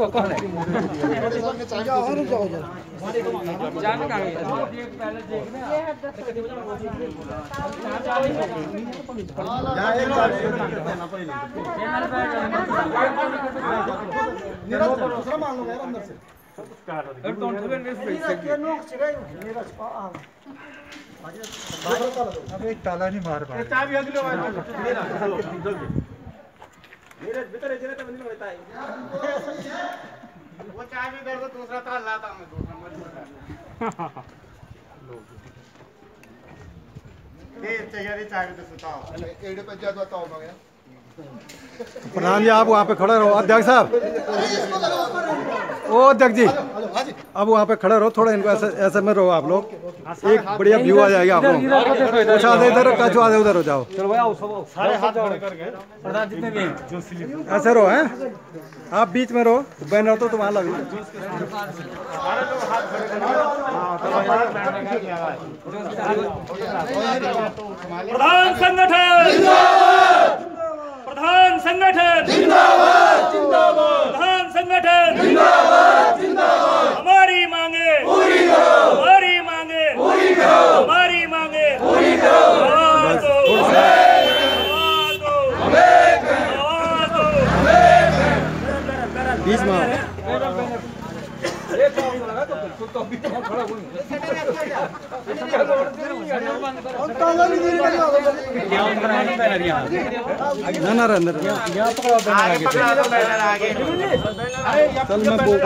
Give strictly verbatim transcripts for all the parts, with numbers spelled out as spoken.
कौन है? जान कहाँ गई? अब एक ताला नहीं मार पा चाबी अगले वाले नीरज भीतर है तो मंदिर में बैठा है वो चाबी इधर से दूसरा ताला लाता मैं दूसरा नंबर ये चाहिए चाबी तो सुताओ एड़े पे जा बताओ मैं प्रधान जी आप वहाँ पे खड़े रहो। अध्यक्ष साहब, ओ अध्यक्ष जी अब वहाँ पे खड़े रहो, थोड़ा इनको ऐसे ऐसे में रहो आप लोग, एक बढ़िया व्यू आ जाएगा आप लोग। कुछ आधे इधर कुछ आधे उधर हो जाओ। चलो भाई आओ सब सारे हाथ खड़े करके प्रधान जितने भी हैं जो स्लिप ऐसे रहो हैं, आप बीच में रहो, बैनर तो तुम्हारा लग सारे लोग हाथ खड़े करके प्रधान संगठन प्रधान संगठन जिंदाबाद जिंदाबाद प्रधान संगठन जिंदाबाद जिंदाबाद हमारी मांगे पूरी करो हमारी मांगे पूरी करो हमारी मांगे पूरी करो बीच में ना ना अंदर चल मैं बोल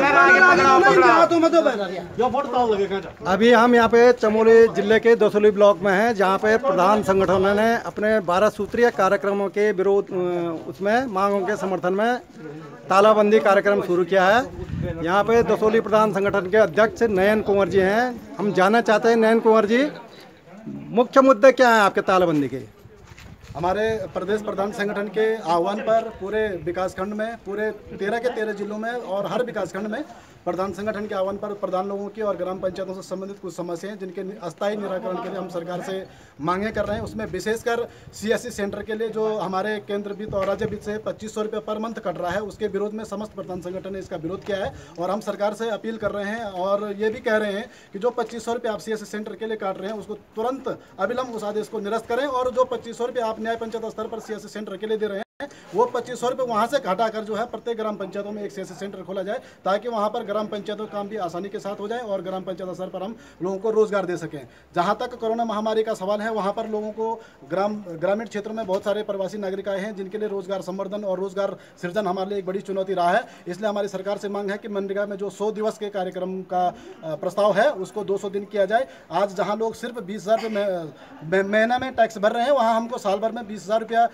रहा हूँ। अभी हम यहाँ पे चमोली जिले के दसोली ब्लॉक में हैं, जहाँ पे प्रधान संगठनों ने अपने बारह सूत्रीय कार्यक्रमों के विरोध उसमें मांगों के समर्थन में तालाबंदी कार्यक्रम शुरू किया है। यहाँ पे दसोली प्रधान संगठन के अध्यक्ष नयन कुंवर जी हैं। हम जानना चाहते हैं नयन कुंवर जी, मुख्य मुद्दे क्या हैं आपके तालाबंदी के? हमारे प्रदेश प्रधान संगठन के आह्वान पर पूरे विकासखंड में, पूरे तेरह के तेरह जिलों में और हर विकासखंड में प्रधान संगठन के आह्वान पर प्रधान लोगों की और ग्राम पंचायतों से संबंधित कुछ समस्याएं जिनके अस्थायी निराकरण के लिए हम सरकार से मांगे कर रहे हैं। उसमें विशेषकर सीएससी सेंटर के लिए जो हमारे केंद्र वित्त और राज्य वित्त से पच्चीस सौ रुपये पर मंथ कट रहा है, उसके विरोध में समस्त प्रधान संगठन ने इसका विरोध किया है और हम सरकार से अपील कर रहे हैं और ये भी कह रहे हैं कि जो पच्चीस सौ रुपये आप सीएससी सेंटर के लिए काट रहे हैं उसको तुरंत अविलंब उस आदेश को निरस्त करें और जो पच्चीस सौ रुपये आप न्याय पंचायत स्तर पर सीएससी सेंटर के लिए दे रहे हैं वो पच्चीस सौ रुपये वहाँ से घटाकर जो है प्रत्येक ग्राम पंचायतों में एक सीएससी सेंटर खोला जाए ताकि वहाँ पर ग्राम पंचायतों का काम भी आसानी के साथ हो जाए और ग्राम पंचायत स्तर पर हम लोगों को रोजगार दे सकें। जहाँ तक कोरोना महामारी का सवाल है, वहाँ पर लोगों को ग्राम ग्रामीण क्षेत्रों में बहुत सारे प्रवासी नागरिक आए हैं जिनके लिए रोजगार संवर्धन और रोजगार सृजन हमारे लिए एक बड़ी चुनौती रहा है। इसलिए हमारी सरकार से मांग है कि मनरेगा में जो सौ दिवस के कार्यक्रम का प्रस्ताव है उसको दो सौ दिन किया जाए। आज जहाँ लोग सिर्फ बीस हजार रुपये महीना में टैक्स भर रहे हैं, वहाँ हमको साल भर में बीस हजार रुपया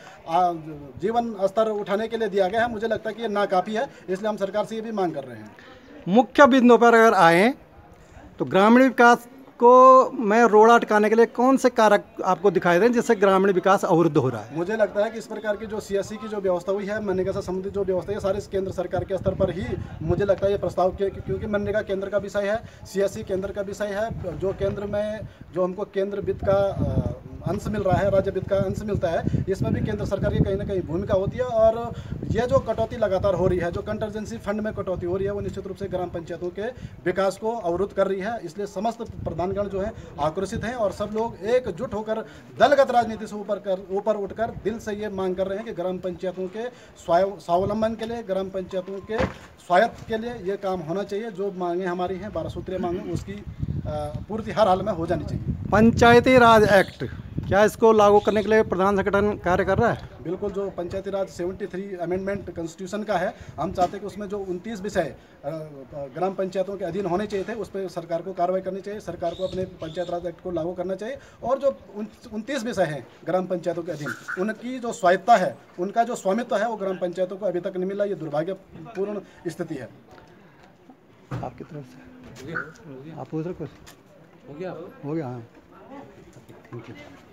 जीवन स्तर उठाने के लिए दिया गया है। मुझे लगता है कि ये नाकाफी है, इसलिए हम सरकार से ये भी मांग कर रहे हैं। मुख्य बिंदुओं पर अगर आए तो ग्रामीण विकास को में रोड़ा अटकाने के लिए कौन से कारक आपको दिखाई दें जिससे ग्रामीण विकास अवरुद्ध हो रहा है? मुझे लगता है कि इस प्रकार की जो सीएससी की जो व्यवस्था हुई है, मनरेगा से संबंधित जो व्यवस्था है, सारे केंद्र सरकार के स्तर पर ही मुझे लगता है ये प्रस्ताव किया, क्योंकि मनरेगा केंद्र का विषय है, सीएससी केंद्र का विषय है। जो केंद्र में जो हमको केंद्र वित्त का अंश मिल रहा है, राज्य वित्त का अंश मिलता है, इसमें भी केंद्र सरकार की कहीं ना कहीं भूमिका होती है। और ये जो कटौती लगातार हो रही है, जो कंटरजेंसी फंड में कटौती हो रही है, वो निश्चित रूप से ग्राम पंचायतों के विकास को अवरुद्ध कर रही है। इसलिए समस्त प्रधानगण जो है आक्रोशित हैं और सब लोग एकजुट होकर दलगत राजनीति से ऊपर कर ऊपर उठकर दिल से ये मांग कर रहे हैं कि ग्राम पंचायतों के स्वावलंबन के लिए, ग्राम पंचायतों के स्वायत्त के लिए ये काम होना चाहिए। जो मांगे हमारी हैं, बारह सूत्रीय मांगे, उसकी पूर्ति हर हाल में हो जानी चाहिए। पंचायती राज एक्ट, क्या इसको लागू करने के लिए प्रधान संगठन कार्य कर रहा है? बिल्कुल, जो पंचायती राज तिहत्तर अमेंडमेंट कॉन्स्टिट्यूशन का है, हम चाहते हैं कि उसमें जो उनतीस विषय ग्राम पंचायतों के अधीन होने चाहिए थे, उस पर सरकार को कार्रवाई करनी चाहिए, सरकार को अपने पंचायत राज एक्ट को लागू करना चाहिए। और जो उनतीस विषय हैं ग्राम पंचायतों के अधीन, उनकी जो स्वायत्ता है, उनका जो स्वामित्व है, वो ग्राम पंचायतों को अभी तक नहीं मिला। ये दुर्भाग्यपूर्ण स्थिति है। आपकी तरफ से आप पूछ रहे कुछ? हो गया हो गया हाँ, थैंक यू।